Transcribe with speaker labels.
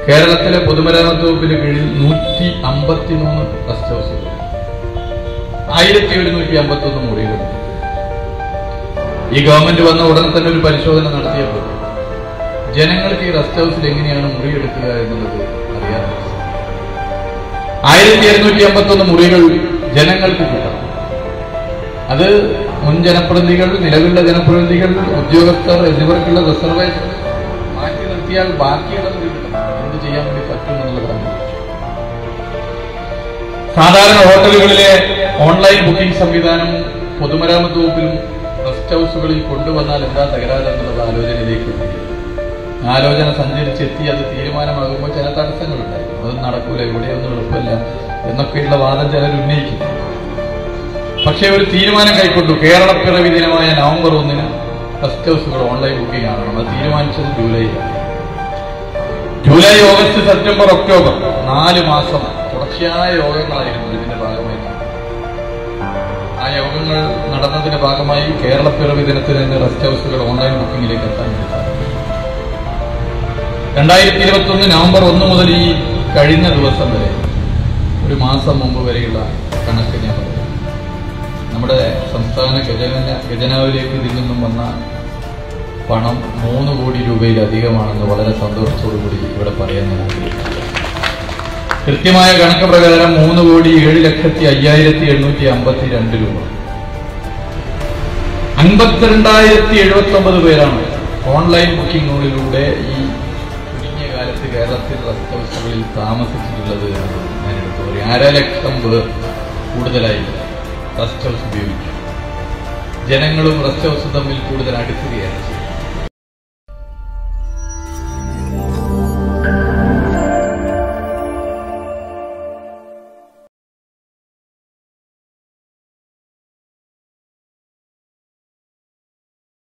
Speaker 1: കേരളത്തിലെ പൊതുമരാമത്ത് വകുപ്പിന് കീഴിൽ 153 റെസ്റ്റ് ഹൗസുകൾ, 1151 മുറികൾ. ഈ ഗവൺമെന്റ് വന്ന ഉടനെ തന്നെ ഒരു പരിശോധന നടത്തിയപ്പോൾ ജനങ്ങൾക്ക് ഈ റെസ്റ്റ് ഹൗസിൽ എങ്ങനെയാണ് മുറിയെടുക്കുക എന്നുള്ളത് അറിയാതെ 1251 മുറികൾ ജനങ്ങൾക്ക് കിട്ടണം. അത് മുൻ ജനപ്രതിനിധികൾ, നിലവിലുള്ള ജനപ്രതിനിധികൾ, ഉദ്യോഗസ്ഥർ എന്നിവർക്കുള്ള റിസർവേഷൻ മാറ്റി നിർത്തിയാൽ ബാക്കിയുള്ളത് കിട്ടണം. എന്ത് ചെയ്യാൻ വേണ്ടി പറ്റും എന്നുള്ളതാണ്. സാധാരണ ഹോട്ടലുകളിലെ ഓൺലൈൻ ബുക്കിംഗ് സംവിധാനം പൊതുമരാമത്ത് വകുപ്പിലും റെസ്റ്റ് ഹൗസുകളിൽ കൊണ്ടുവന്നാൽ എന്താ തകരാറെന്നുള്ള ആലോചനയിലേക്ക് എത്തി. ആലോചന സഞ്ചരിച്ചെത്തി അത് തീരുമാനമാകുമ്പോൾ ചില തടസ്സങ്ങളുണ്ടായി. അതൊന്നും നടക്കൂല, ഇവിടെയൊന്നും എളുപ്പമല്ല എന്നൊക്കെയുള്ള വാദം ചിലർ ഉന്നയിക്കും. പക്ഷേ ഒരു തീരുമാനം കൈക്കൊണ്ടു. കേരളപ്പിറവി ദിനമായ നവംബർ 1 റെസ്റ്റ് ഹൗസുകൾ ഓൺലൈൻ ബുക്കിംഗ് ആകണം. അത് തീരുമാനിച്ചത് ജൂലൈയിലാണ്. ജൂലൈ, ഓഗസ്റ്റ്, സെപ്റ്റംബർ, ഒക്ടോബർ 4 മാസം തുടർച്ചയായ യോഗങ്ങളായിരുന്നു ഇതിന്റെ ഭാഗമായി. ആ യോഗങ്ങൾ നടന്നതിന്റെ ഭാഗമായി കേരളപ്പിറവി ദിനത്തിൽ നിന്ന് റെസ്റ്റ് ഹൗസുകൾ ഓൺലൈൻ ബുക്കിംഗിലേക്ക് എത്താൻ സാധിക്കും. 2021 നവംബർ 1 മുതൽ ഈ കഴിഞ്ഞ ദിവസം വരെ, ഒരു മാസം മുമ്പ് വരെയുള്ള കണക്ക് ഞാൻ പറയാം. നമ്മുടെ സംസ്ഥാന ഖജനാവിലേക്ക് ഇതിൽ നിന്നും വന്ന പണം 3 കോടി രൂപയിലധികമാണെന്ന് വളരെ സന്തോഷത്തോടുകൂടി ഇവിടെ പറയാൻ ഞാൻ ആഗ്രഹിക്കുന്നു. കൃത്യമായ കണക്ക് പ്രകാരം 3,07,5,852 രൂപ. 52,079 പേരാണ് ഓൺലൈൻ ബുക്കിങ്ങുകളിലൂടെ ഈ ചുരുങ്ങിയ കാലത്ത് കേരളത്തിൽ റെസ്റ്റ് ഹൗസുകളിൽ താമസിച്ചിട്ടുള്ളത് എന്ന് ഞാൻ എടുത്തു പറയും. 1.5 ലക്ഷം പേർ കൂടുതലായി റെസ്റ്റ് ഹൗസ് ഉപയോഗിക്കും. ജനങ്ങളും റെസ്റ്റ് ഹൗസും തമ്മിൽ കൂടുതൽ അടുക്കുകയാണ്.